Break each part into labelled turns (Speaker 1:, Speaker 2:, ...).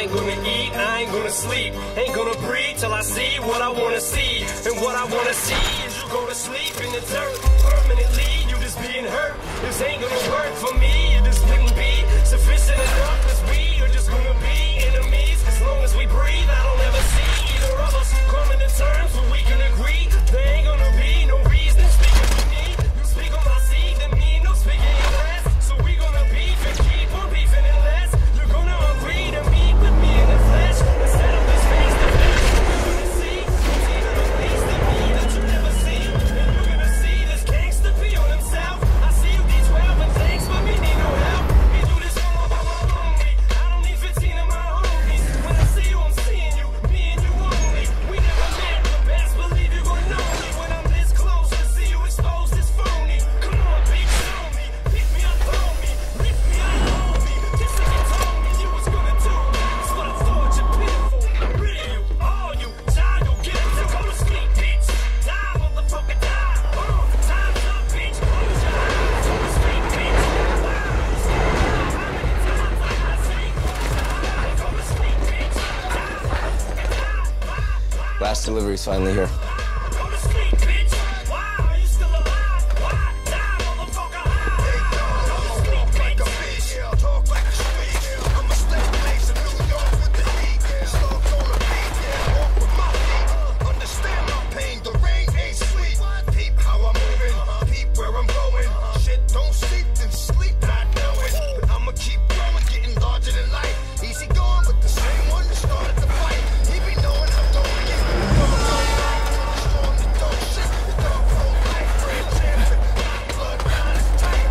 Speaker 1: ain't gonna eat, I ain't gonna sleep. Ain't gonna breathe till I see what I wanna see. And what I wanna see is you go to sleep in the dirt. Permanently, you just being hurt. This ain't gonna work for me. It just wouldn't be sufficient enough. Cause we are just gonna be enemies. As long as we breathe, I don't ever see either of us coming to terms where we can agree. There ain't gonna be no reason speaking for me. You speak on my seed, then me no speaking your last. So we gonna beef and keep on beefing unless you're gonna agree to meet with me in the flesh. Instead of this face to face, you're gonna see it's even a piece of me that you never seen. And you're gonna see this gangster be on himself. I see you D12 and thanks, but me need no help. We do this all by my lonely. I don't need 15 of my homies. When I see you, I'm seeing you, me and you only. We never met, but best believe you're gonna know me. When I'm this close to see you exposed as phony. Come on, big show me, pick me up, hold me, lift me up, hold me. Just like you told me you was gonna do. That's what I thought, you're pitiful. Really, you, all you, child, you'll get it to go to sleep, bitch. Die, motherfucker, die. Time's up, bitch. Close your eyes, go to sleep, bitch. Wow, you still alive? How many times I gotta say, close your eyes, go to sleep, bitch. Die, motherfucker, die.
Speaker 2: Last delivery's finally here.
Speaker 1: Go to sleep, bitch. Wow, you still alive? Why? Die, motherfucker, go to sleep, bitch.
Speaker 3: Talk like a street. I'm a step place in New York with the heat. Slugs on the beat, walk with my feet. Understand my pain, the rain ain't sweet. Peep how I'm moving, peep where I'm going. Shit don't sleep, then sleep not knowing. But I'ma keep growing, getting larger than life. Easy going, but the same one that started the fight. He be knowing I'm going in. Strong the dope shit, the dog whole life, red champion. Blood down is tight.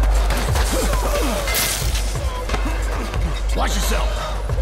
Speaker 4: Watch yourself.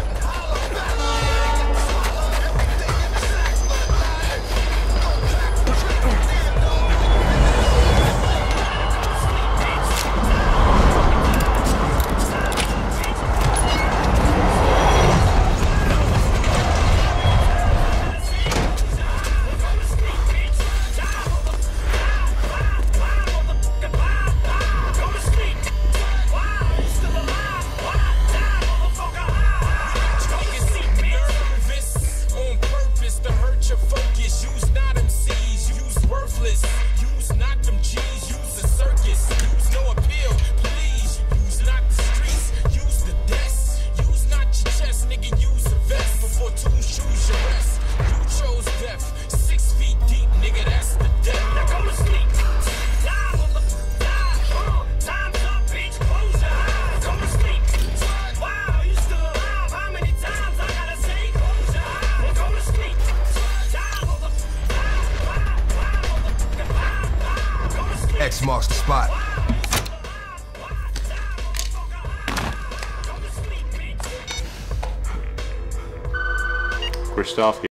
Speaker 5: X marks the spot.
Speaker 6: Christoph